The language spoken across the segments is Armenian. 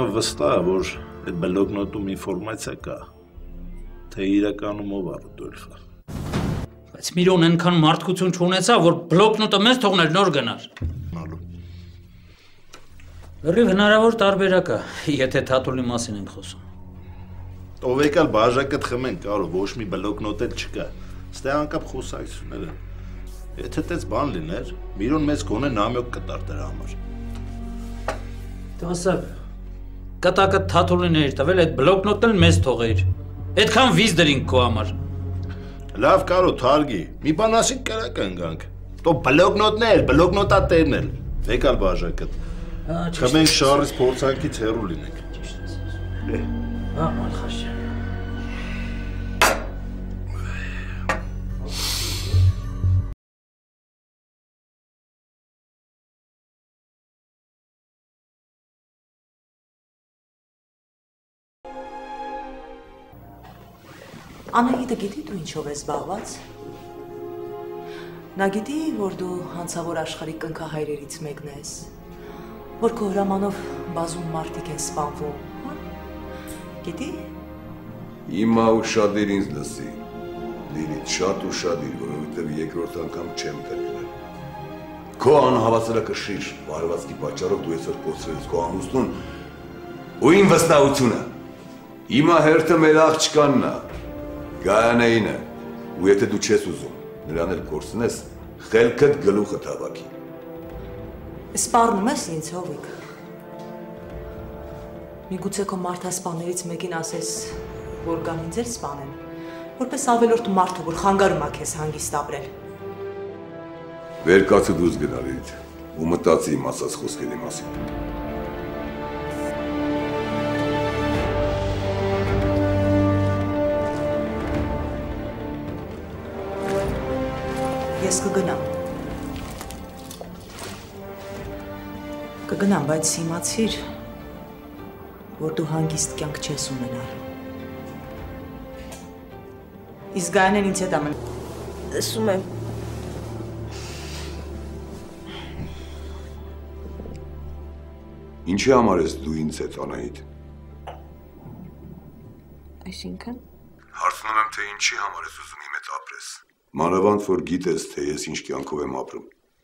վստահ է, որ այդ բլոկնոտում ինֆորմացիա կա, թե իրականում ով է Ռուդոլֆը։ Բայց Միրոն այնքան մարդկություն չունեցավ, որ բլոկնոտը մեզ թողներ նոր գնար։ Լրիվ հնարավոր տարբերակ է, եթե Թաթուլի մասին ենք խոսում։ Ով եկալ բաժակը խմեն կարող, ոչ մի բլոկնոտ էլ չկա։ Ստե անկապ խոսակցությունները։ Եթե տես բան լիներ, Միրոն մեզ գոնե նամյոկ կտար դրա համար։ Դու ասա, կտակը Թաթուլին էր տվել, այդ բլոկնոտն էլ մեզ թողեիր։ Այդքան վիզ դրինք քո համար։ Լավ կարո թարգի, մի բան ասիկ կրակ ընգանք։ Տո բլոկնոտներ, բլոկնոտատերն էլ։ Եկալ բաժակը։ Խմենք շարից փորձանքից հեռու լինենք։ Ալխաշ։ Անահիտը գիտի դու ինչով ես զբաղված։ Նա գիտի, որ դու հանցավոր աշխարհի կնքահայրերից մեկն ես, որ քո հրամանով բազում մարդիկ են սպանվում, հա։ Գիտի։ Հիմա ուշադիր ինձ լսի։ Լիլիթ, շատ ուշադիր, որովհետև երկրորդ անգամ չեմ կրկնել։ Քո անհավասարակշիռ վարվածքի պատճառով դու այսօր կորցրել ես քո ամուսնուն ու իմ վստահությունը։ Հիմա հերթը մեր աղջկանն է, Գայանեին է, ու եթե դու չես ուզում նրան էլ կորցնես, խելքդ գլուխը հավաքի։ Սպառնում ես ինձ, Հովիկ։ Միգուցե քո մարդասպաններից մեկին ասես, որ գան ինձ էլ սպանեն, որպես ավելորդ մարդու, որ խանգարում է քեզ հանգիստ ապրել։ Վեր կացը դուրս գնա Լիլիթ, ու մտածի իմ ասած խոսքերի մասին։ Ես կգնամ։ Կգնամ, բայց իմացիր, որ դու հանգիստ կյանք չես ունենալ։ Իսկ Գայանեն ինձ հետ ամեն։ Լսում եմ։ Ինչի համար ես դու ինձ հետ, Անահիտ։ Այսինքն։ Հարցնում եմ, թե ինչի համար ես ուզում իմ հետ ապրես։ Մանավանդ, որ գիտես, թե ես ինչ կյանքով եմ ապրում։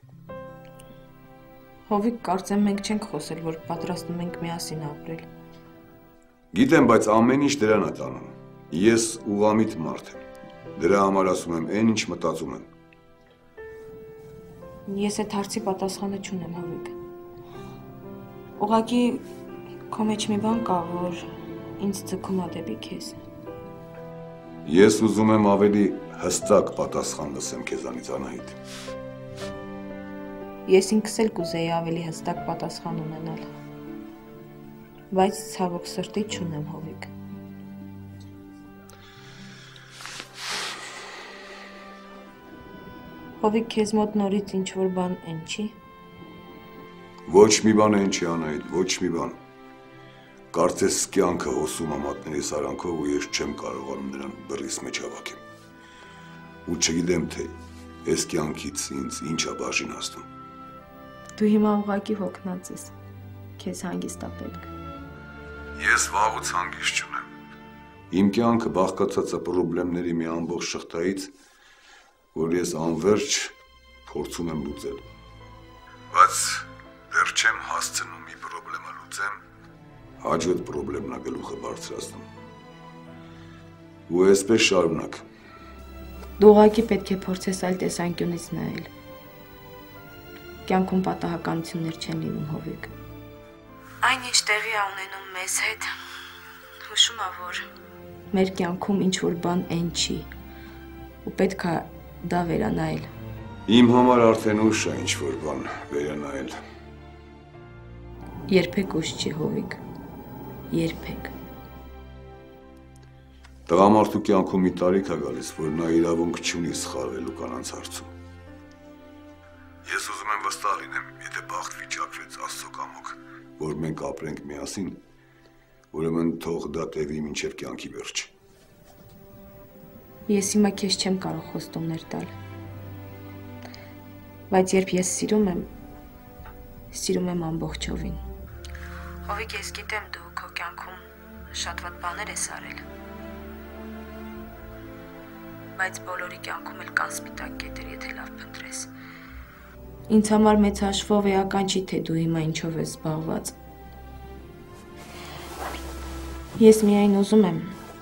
Հովիկ, կարծեմ մենք չենք խոսել, որ պատրաստում ենք միասին ապրել։ Գիտեմ, բայց ամեն ինչ դրան է տանում։ Ես ուղղամիտ մարդ եմ։ Դրա համար ասում եմ, այն ինչ մտածում եմ։ Ես այդ հարցի պատասխանը չունեմ, Հովիկ։ Ուղղակի քո մեջ մի բան կա, որ ինձ ձգում է դեպի քեզ։ Ես ուզում եմ ավելի հստակ պատասխան լսեմ քեզանից, Անահիտ։ Ես ինքս էլ կուզեի ավելի հստակ պատասխան ունենալ, բայց ցավոք սրտի չունեմ, Հովիկ։ Հովիկ, քեզ մոտ նորից ինչ-որ բան են չի։ Ոչ մի բան են չի, Անահիտ, ոչ մի բան։ Կարծես կյանքը հոսում ամատների սարանքով ու ես չեմ կարողանում նրան բռիս մեջ հավաքեմ։ Ու չգիտեմ, թե այս կյանքից ինձ ինչ է բաժին հասնում։ Դու հիմա ուղղակի հոգնած ես, քեզ հանգիստ է պետք։ Ես վաղուց հանգիստ չունեմ։ Իմ կյանքը բաղկացած է պրոբլեմների մի ամբողջ շղթայից, որ ես անվերջ փորձում եմ լուծել։ Բայց դեռ չեմ հասցնում մի պրոբլեմը լուծեմ, հաջորդ պրոբլեմն է գլուխը բարձրացնում։ Ու այսպես շարունակ։ Դու ուղղակի պետք է փորձես այլ տեսանկյունից նայել։ Կյանքում պատահականություններ չեն լինում, Հովիկ։ Այնինչ տեղի է ունենում մեզ հետ, հուշում է, որ մեր կյանքում ինչ-որ բան են չի, ու պետք է դա վերանայել։ Իմ համար արդեն ուշ է ինչ-որ բան վերանայել։ Երբեք ուշ չի, Հովիկ, երբեք։ Տղամարդու կյանքում մի տարիք է գալիս, որ նա իրավունք չունի սխալվելու կանանց հարցում։ Ես ուզում եմ վստահ լինեմ, եթե բախտ վիճակվեց Աստծո կամոք, որ մենք ապրենք միասին, ուրեմն թող դա տևի մինչև կյանքի վերջ։ Ես հիմա քեզ չեմ կարող խոստումներ տալ, բայց երբ ես սիրում եմ ամբողջովին։ Հովիկ, ես գիտեմ դու քո կյանքում շատ վատ բաներ ես արել։ Բայց բոլորի կյանքում էլ կան սպիտակ կետեր, եթե լավ փնտրես։ Ինձ համար մեծ հաշվով էական չի, թե դու հիմա ինչով ես զբաղված։ Ես միայն ուզում եմ,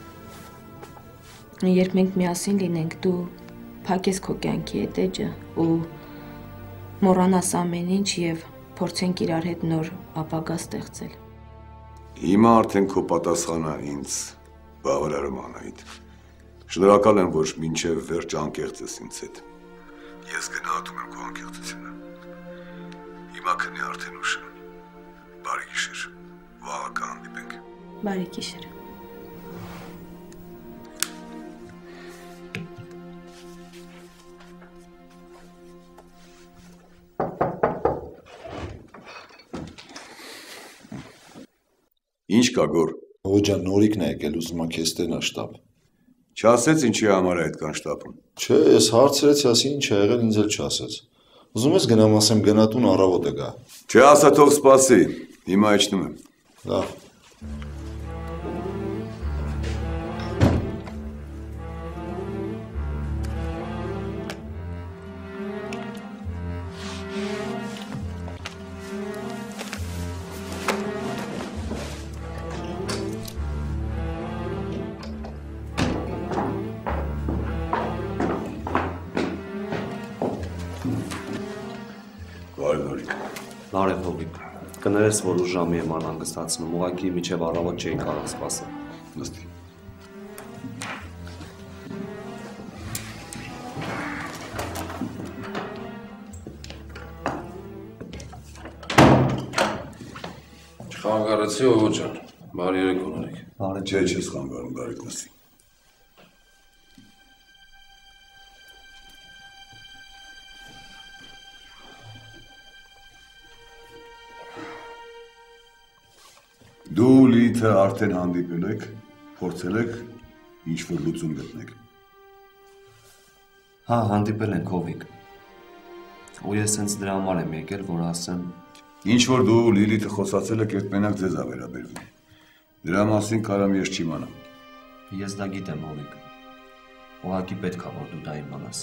երբ մենք միասին լինենք, դու փակես քո կյանքի էջը ու մոռանաս ամեն ինչ եւ փորձենք իրար հետ նոր ապագա ստեղծել։ Հիմա արդեն քո պատասխանը ինձ բավարարում Անահիտ։ Շնորհակալ եմ, որ մինչև վերջ անկեղծ ես ինձ հետ։ Ես գնահատում եմ քո անկեղծությունը։ Հիմա քնի արդեն ուշ է։ Բարի գիշեր։ Վաղը կհանդիպենք։ Բարի գիշեր։ Ինչ կա գոր։ Հոջան նորիկն է եկել, ուզում ա քեզ տենա շտապ։ Չասեց ինչի համար է այդքան շտապում։ Չէ, ես հարցրեցի, ասի ինչ ա եղել, ինձ էլ չասեց։ Ուզում ես գնամ ասեմ գնատուն առավոտը գա։ Չէ, ասա թող սպասի։ Հիմա իջնում եմ։ Լավ։ Բարև Հովիկ, կներես, որ ուժ ժամի եմ անհանգստացնում, ուղղակի մինչև առավոտ չէի կարող սպասել։ Նստի։ Չխանգարեցի ով ջան, բարի երեկո Նորիկ։ Բարև։ Չէ, չես խանգարում, բարիք նստի։ Դու Լիլիթը արդեն հանդիպել եք, փորձել եք ինչ-որ լուծում գտնեք։ Հա, հանդիպել ենք Հովիկ։ Ու ես հենց դրա համար եմ եկել, որ ասեմ… Ինչ-որ դու Լիլիթը խոսացել եք, երբ մենակ ձեզ ա վերաբերվում։ Դրա մասին կարամ ես չիմանամ։ Ես դա գիտեմ, Հովիկ։ Ուղղակի պետք է, որ դու դա իմանաս։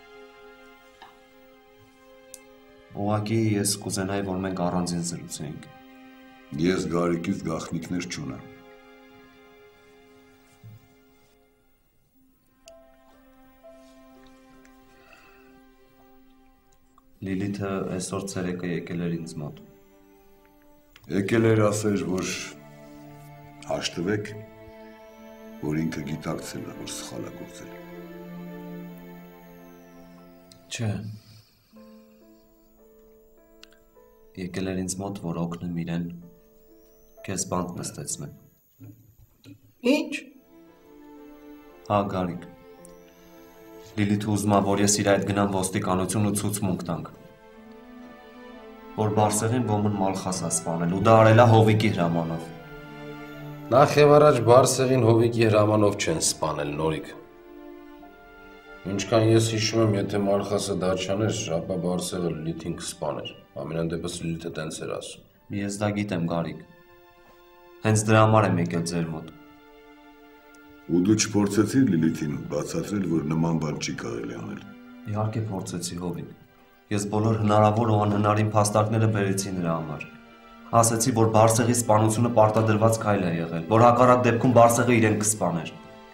Ուղղակի ես կուզենայի, որ մենք առանձին զրուցենք։ Ես Գարիկից գաղտնիքներ չունեմ։ Լիլիթը այսօր ցերեկը եկել էր ինձ մոտ։ Եկել էր ասել, որ հաշտվեք, որ ինքը գիտակցել է, որ սխալ է գործել։ Չէ։ Եկել էր ինձ մոտ, որ օգնեմ իրեն քեզ բանտ նստեցնեմ։ Ինչ։ Հա, Գարիկ։ Լիլիթը ուզում է, որ ես իր այդ գնամ ոստիկանություն ու ցուցմունք տանք։ Որ Բարսեղին ոմն Մալխասա սպանել ու դա արել է Հովիկի հրամանով։ Նախ եւ առաջ Բարսեղին Հովիկի հրամանով չեն սպանել Նորիկ։ Ինչքան ես հիշում եմ, եթե Մալխասը դա չաներ, ապա Բարսեղը Լիլիթին կսպաներ։ Ամենայն դեպս Լիլիթը տենց էր ասում։ Ես դա գիտեմ, Գարիկ։ Հենց դրա համար եմ եկել ձեր մոտ։ Ու դու չփորձեցիր Լիլիթին բացատրել, որ նման բան չի կարելի անել։ Իհարկե փորձեցի, Հովիկ։ Ես բոլոր հնարավոր ու անհնարին փաստարկները բերեցի նրա համար։ Ասացի, որ Բարսեղի սպանությունը պարտադրված քայլ է եղել, որ հակառակ դեպքում Բարսեղը իրեն կսպաներ։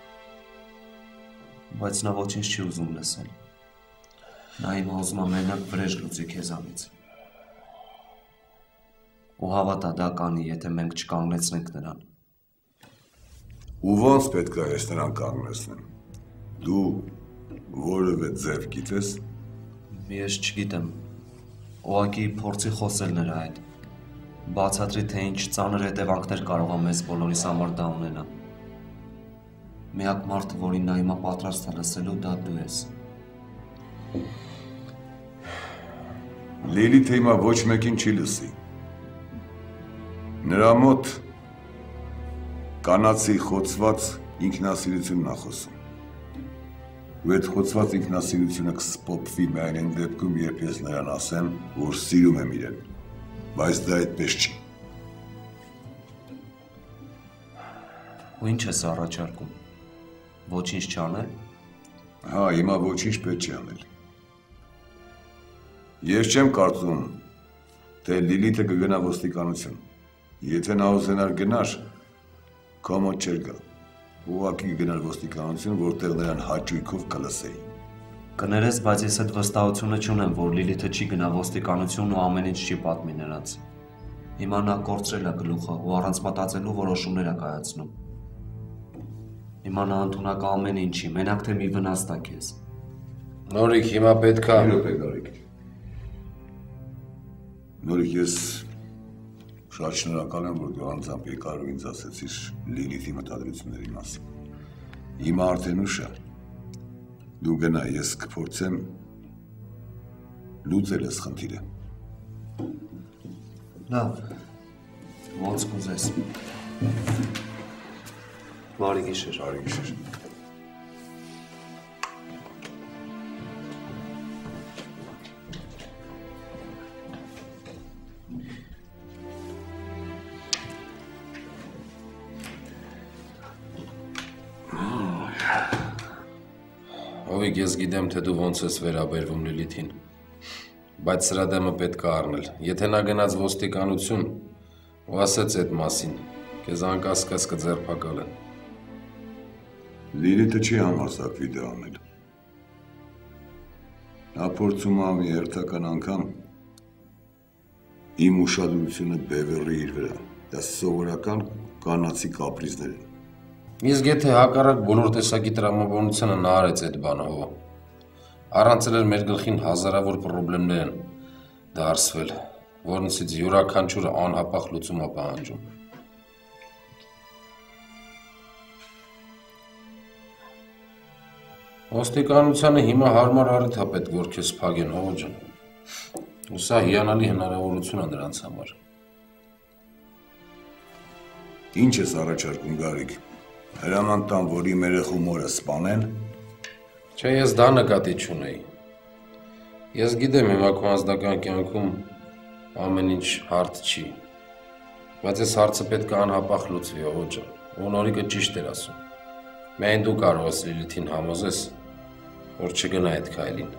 Բայց նա ոչինչ չի ուզում լսել։ Նա հիմա ուզում է մենակ վրեժ լուծի քեզանից։ Ու հավատա դա կանի, եթե մենք չկանգնեցնենք նրան։ Ու ոնց պետք է ես նրան կանգնեցնեմ։ Դու որևէ ձև գիտես։ Ես չգիտեմ։ Ուղղակի փորձի խոսել նրա հետ։ Բացատրի, թե ինչ ծանր հետևանքներ կարող է մեզ բոլորիս համար դա ունենա։ Միակ մարդը, որին նա հիմա պատրաստ է լսելու, դա դու ես։ Լիլիթը հիմա ոչ մեկին չի լսի։ Նրա մոտ կանացի խոցված ինքնասիրությունն է խոսում։ Ու այդ խոցված ինքնասիրությունը կսպոպվի միայն այն դեպքում, երբ ես նրան ասեմ, որ սիրում եմ իրեն, բայց դա այդպես չի։ Ու ինչ ես առաջարկում։ Ոչինչ չանել։ Հա, հիմա ոչինչ պետք չի անել։ Ես չեմ կարծում, թե Լիլիթը կգնա ոստիկանություն։ Եթե նա ուզենար գնար, քո մոտ չէր գա։ Ուղղակի գնար ոստիկանություն, որտեղ նրան հաճույքով կլսեին։ Կներես, բայց ես այդ վստահությունը չունեմ, որ Լիլիթը չի գնա ոստիկանություն ու ամեն ինչ չի պատմի նրանց։ Հիմա նա կորցրել է գլուխը ու առանց մտածելու որոշումներ է կայացնում։ Հիմա նա ընդունակ ամեն ինչի, մենակ թե մի վնաս տա քեզ։ Նորիկ, հիմա պետք է։ Նորիկ, ես շատ շնորհակալ եմ, որ դու անձամբ եկար ու ինձ ասեցիր Լիլիթի մտադրությունների մասին։ Հիմա արդեն ուշ է։ Դու գնա, ես կփորձեմ լուծել այս խնդիրը։ Լավ, ոնց կուզես։ Բարի գիշեր։ Բարի գիշեր։ Հովիկ, ես գիտեմ, թե դու ոնց ես վերաբերվում Լիլիթին, բայց սրա դեմը պետք է առնել։ Եթե նա գնաց ոստիկանություն ու ասեց այդ մասին, քեզ անկասկած կձերբակալեն։ Լիլիթը չի համարձակվի դա անել։ Նա փորձում է մի հերթական անգամ իմ ուշադրությունը բևեռի իր վրա։ Դա սովորական կանացի կապրիզներ են։ Իսկ եթե հակառակ բոլոր տեսակի տրամաբանությունը նա արեց այդ բանը հո։ Առանց էլ մեր գլխին հազարավոր պրոբլեմներ են դարսվել, որոնցից յուրաքանչյուրը անհապաղ լուծում է պահանջում։ Ոստիկանությանը հիմա հարմար առիթ է պետք, որ քեզ փագեն, հո ջան։ Ու սա հիանալի հնարավորություն է նրանց համար։ Ինչ ես առաջարկում, Գարիկ։ Հրաման տան, որ իմ երեխու մորը սպանեն։ Չէ, ես դա նկատի չունեի։ Ես գիտեմ հիմա քո անձնական կյանքում ամեն ինչ հարթ չի, բայց այս հարցը պետք է անհապաղ լուծվի, ո՞չ ջան։ Ու Նորիկը ճիշտ էր ասում։ Միայն դու կարող ես Լիլիթին համոզես, որ չգնա այդ քայլին։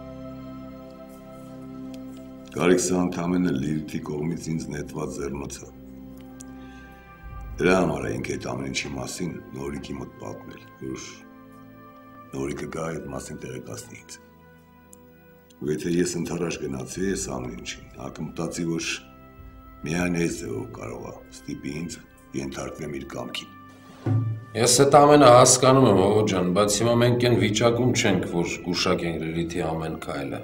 Գարիկ, սա ընդամենը Լիլիթի կողմից ինձ նետված ձեռնոց է։ Դրա համար ենք այդ ամեն ինչի մասին Նորիկի մոտ պատմել, որ Նորիկը գա այդ մասին տեղեկացնի ինձ։ Ու եթե ես ընդառաջ գնացի այս ամեն ինչին, նա կմտածի, որ միայն այս ձևով կարող է ստիպի ինձ ենթարկվեմ իր կամքին։ Ես այդ ամենը հասկանում եմ, ո ջան, բայց հիմա մենք այն վիճակում չենք, որ գուշակենք Լիլիթի ամեն քայլը։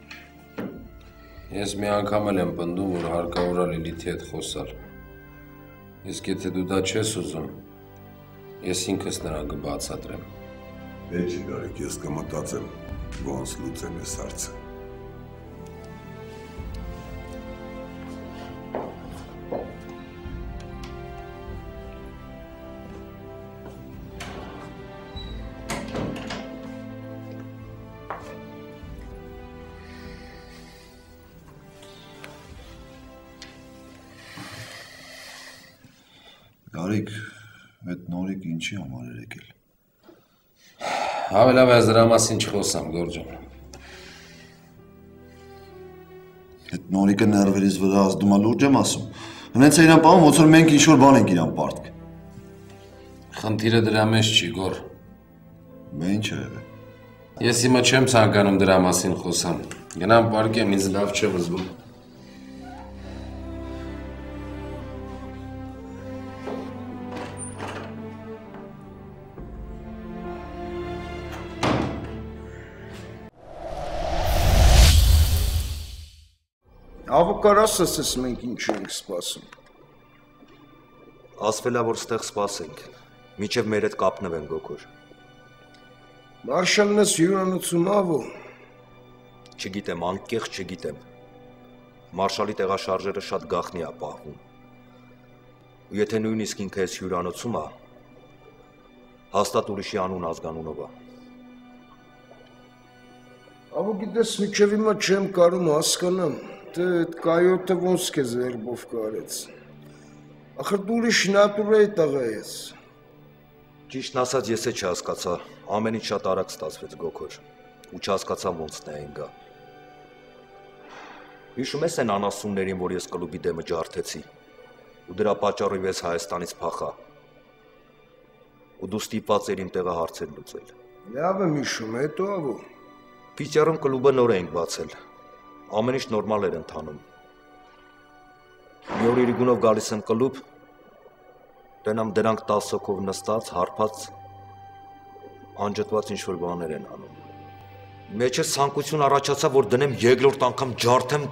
Ես մի անգամ էլ եմ պնդում, որ հարկավոր է Լիլիթի հետ խոսալ։ Իսկ եթե դու դա չես ուզում, ես ինքս նրան կբացատրեմ։ Պետք չի, Գարիկ, ես կմտածեմ, ոնց լուծեմ այս հարցը։ Գարիկ, այդ Նորիկ ինչի համար էր եկել։ Հավելավ ես դրա մասին չխոսամ, Գորջան։ Այդ Նորիկը ներվերից վրա ազդում է, լուրջ եմ ասում։ Հենց է իրան պահում, ոնց որ մենք ինչ-որ բան ենք իրան պարտք։ Խնդիրը դրա մեջ չի, Գոր։ Բա ինչ է եղել։ Ես հիմա չեմ ցանկանում դրա մասին խոսամ։ Գնամ պարկեմ, ինձ լավ չեմ զգում։ Ավոկար ասես մենք ինչ ենք սպասում։ Ասվել է, որ ստեղ սպասենք, միջև մեր հետ կապնվեն գոքոր։ Մարշալն ես հյուրանոցում ավո։ Չգիտեմ, անկեղծ չգիտեմ։ Մարշալի տեղաշարժերը շատ գաղտնի է պահվում։ Ու եթե նույնիսկ ինքը ես հյուրանոցում է, հաստատ ուրիշի անուն ազգանունով է։ Ավո գիտես, միջև հիմա չեմ կարում հասկանամ, թե այդ կայոտը ոնց քեզ երբով կարեց։ Ախր դու ուրիշ նատուրա է տղա ես։ Ճիշտն ասած ես էլ չհասկացա, ամեն ինչ շատ արագ ստացվեց Գոքոր, ու չհասկացա ոնց նայեն գա։ Հիշում ես այն անասուններին, որ ես կլուբի դեմը ջարդեցի, ու դրա պատճառով ես Հայաստանից փախա, ու դու ստիպված էր իմ տեղը հարցեր լուծել։ Լավ եմ հիշում, հետո ավո։ Պիճարում կլուբը նոր էինք բացել, ամեն ինչ նորմալ էր ընթանում։ Մի օր Իրիգունով գալիս եմ կլուբ, տենամ դրանք 10 հոգով նստած, հարբած, անջատված ինչ-որ բաներ են անում։ Մեջս ցանկություն առաջացավ, որ դնեմ երկրորդ անգամ ջարդեմ,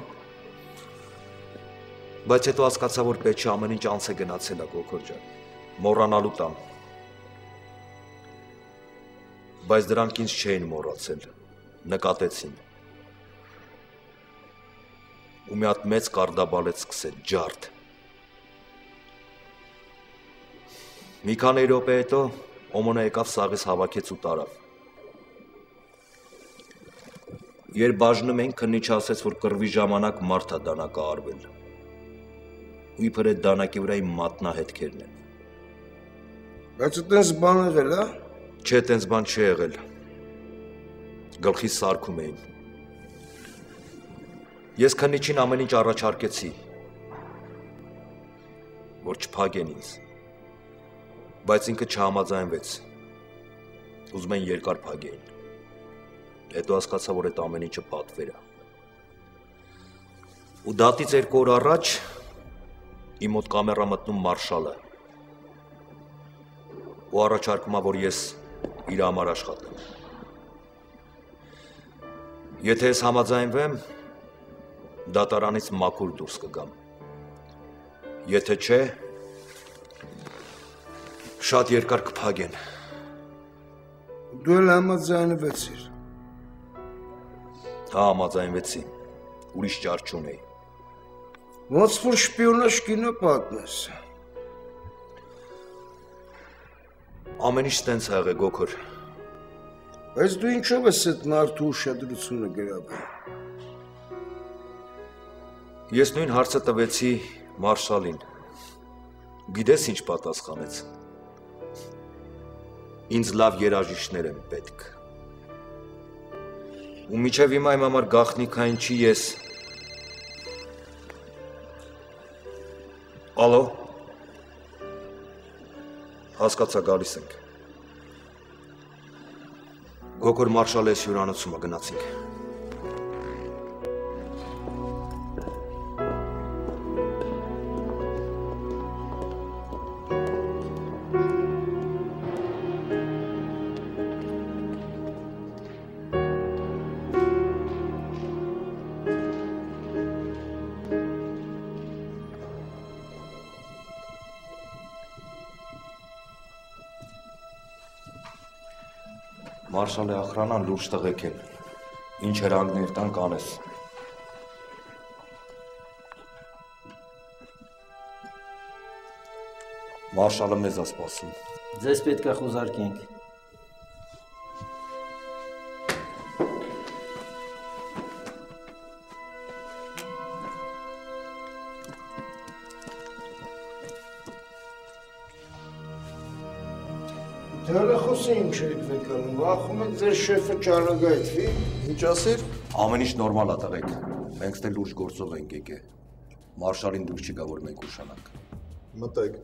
բայց հետո հասկացա, որ պետք չէ ամեն ինչ անց է գնացել է Գոքոր ջան, մոռանալու տամ։ Բայց դրանք ինձ չէին մոռացել, նկատեցին։ Ու մի հատ մեծ կարդաբալեց սկսել ջարդ։ Մի քանի րոպե հետո Օմոնը եկավ սաղից հավաքեց ու տարավ։ Երբ բաժնում ենք, քննիչը ասեց, որ կռվի ժամանակ մարդ է դանակը արվել։ Ու իբր այդ դանակի վրա իմ մատնահետքերն են։ Բայց այտենց բան եղել, հա։ Չէ, այտենց բան չի եղել։ Գլխիս սարքում էին։ Ես քննիչին ամեն ինչ առաջարկեցի, որ չփագեն ինձ, բայց ինքը չհամաձայնվեց, ուզում են երկար փագեին, հետո հասկացա, որ այդ ամեն ինչը պատվեր է։ Ու դատից 2 օր առաջ իմ մոտ կամերա մտնում մարշալը, ու առաջարկում է, որ ես իր համար աշխատեմ։ Եթե ես համաձայնվեմ, դատարանից մաքուր դուրս կգամ։ Եթե չէ, շատ երկար կփագեն։ Դու էլ համաձայնվեցիր։ Հա, համաձայնվեցի, ուրիշ ճար չունեի։ Ոնց որ շպիոնաժ կինո պատմես։ Ամեն ինչ տենց ա եղել Գոքոր։ Բայց դու ինչով ես այդ մարդու ուշադրությունը գրավել։ Ես նույն հարցը տվեցի մարշալին։ Գիտես ինչ պատասխանեց։ Ինձ լավ երաժիշտներ են պետք։ Ու մինչև հիմա իմ համար գաղտնիքային չի ես։ Ալո։ Հասկացա, գալիս ենք։ Գոքոր մարշալը ես հյուրանոցումը գնացինք։ Մարշալի ախրանան լուրջ տղեկ են, ինչ հրանգներ տան կանես։ Մարշալը մեզ է սպասում։ Ձեզ պետք է խուզարկենք։ Հեռախոսը ինչ եք վեկանում, վախում եք ձեր շեֆը ճանագայթվի։ Ինչ ասիր։ Ամեն ինչ նորմալ է տղեկ, մենք ստե լուրջ գործով ենք եկե։ Մարշալին դուր չի գա, որ մենք ուշանանք։ Մտեք։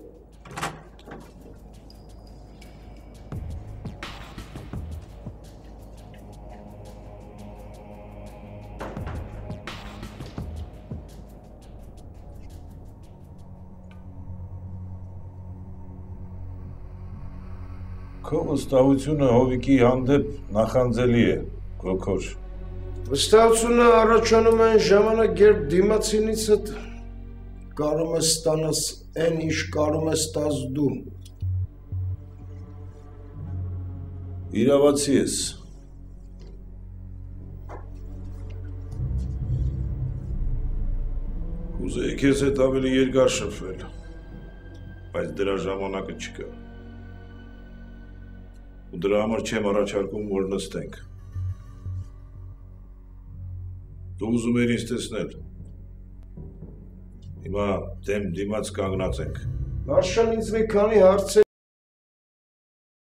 Քո վստահությունը Հովիկի հանդեպ նախանձելի է, Գոքոր։ Վստահությունը առաջանում է այն ժամանակ, երբ դիմացինիցդ կարող ես ստանաս այն, ինչ կարող ես տաս դու։ Իրավացի ես։ Կուզեի քեզ հետ ավելի երկար շփվել, բայց դրա ժամանակը չկա։ Ու դրա համար չեմ առաջարկում, որ նստենք։ Դու ուզում ես ինձ տեսնել։ Հիմա դեմ դիմաց կանգնած ենք։ Մարշալ ինձ մի քանի հարցեր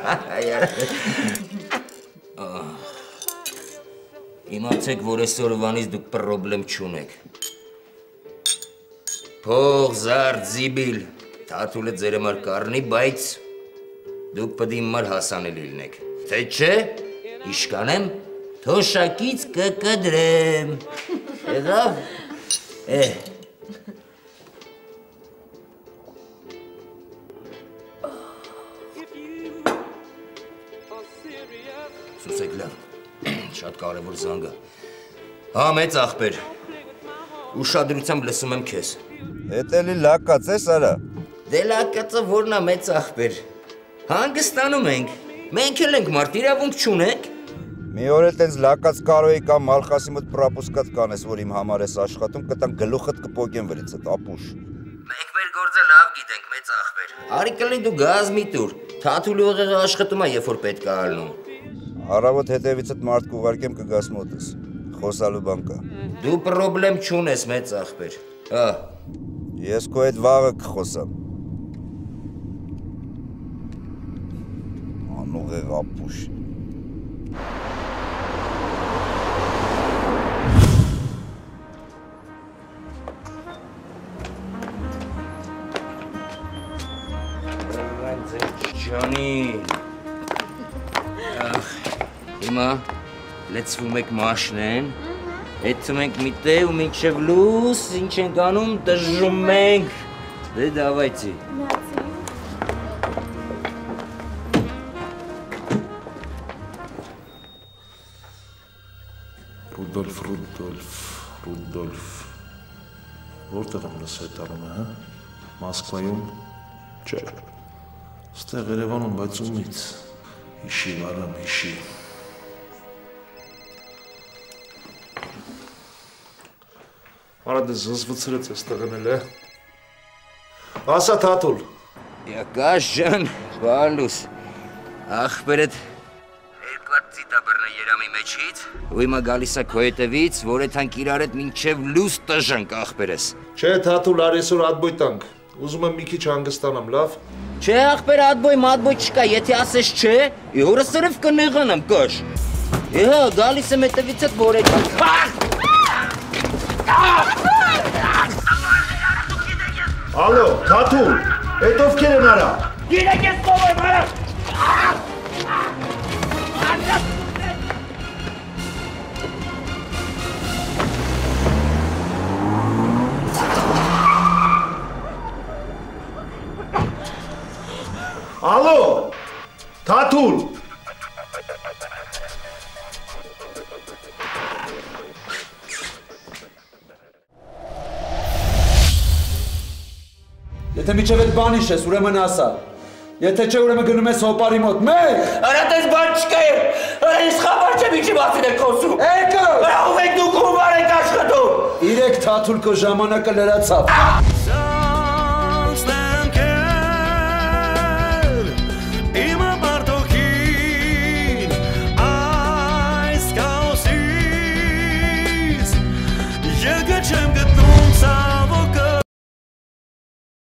Իմացեք, որ այսօրվանից դուք պրոբլեմ չունեք։ Փող, զարդ, զիբիլ, Թաթուլը ձեր համար կառնի, բայց դուք պետք է իմ համար հասանելի լինեք։ Թե չէ, իշկանեմ, թոշակից կկդրեմ։ Եղավ։ Սուսեք լավ, շատ կարևոր զանգ է։ Հա, մեծ աղբեր, ուշադրությամբ լսում եմ քեզ։ Էդ էլի լակած ես արա։ Դե լակածը որն է մեծ աղբեր։ Հանգստանում ենք, մենք էլ ենք մարդ, իրավունք չունենք։ Մի օր էլ տենց լակած կարոյի կամ Մալխասի մոտ պրապուսկատ կանես, որ իմ համար ես աշխատում, կտան գլուխդ կպոկեն վրիցդ, ապուշ։ Մենք մեր գործը լավ գիտենք, մեծ աղբեր։ Արի կլինի դու գազ մի տուր, Թաթուլի ուղեղը աշխատում է, երբ որ պետք է ալնում։ Առավոտ հետևիցդ մարդ կուղարկեմ կգաս մոտս, խոսալու բան կա։ Դու պրոբլեմ չունես, մեծ աղբեր, հա։ Ես քո հետ վաղը կխոսամ։ Անուղեղ ապուշ։ Ջանի։ Հիմա լեցվում եք մաշնեն, հետում ենք մի տեղ ու մինչև լուս, ինչ ենք անում, դժում ենք, դե դավայցի։ Ռուդոլֆ, որտեղ եմ լս հետարում է, հա? Մոսկվայում, չէ, ստեղ Երևանում, բայց ումից, հիշի վարամ, հիշի։ Արա դե զզվցրեց ես տղնել է։ Ասա Թաթուլ։ Յակաշ ջան, բալուս, աղբերդ երկար ծիտաբրն է երամի մեջից, ու հիմա գալիս է քո հետևից, որ էթանք իրար հետ մինչև լուս տժանք աղբերես։ Չէ Թաթուլ, արի այսօր ադբոյ տանք, ուզում եմ մի քիչ հանգստանամ, լավ։ Չէ աղբեր ադբոյ մադբոյ չկա, եթե ասես չէ, հորը սրև կնեղանամ կաշ։ Հա, գալիս եմ հետևից հետ, որ էթանք։ Ալո, Թաթուլ, էդ ովքեր են արա։ Գիրեք ես կով եմ արա։ Ալո, Թաթուլ։ Եթե միջև այդ բան իշես, ուրեմն ասա։ Եթե չէ, ուրեմն գնում ես հոպարի մոտ, մեկ։ Արա տես բան չկա է, արա ես խաբար չեմ ինչի բացին եք խոսում։ Էկը։ Արա ով եք դուք ում վար եք աշխատում։ Իրեք Թաթուլ քո ժամանակը լրացավ։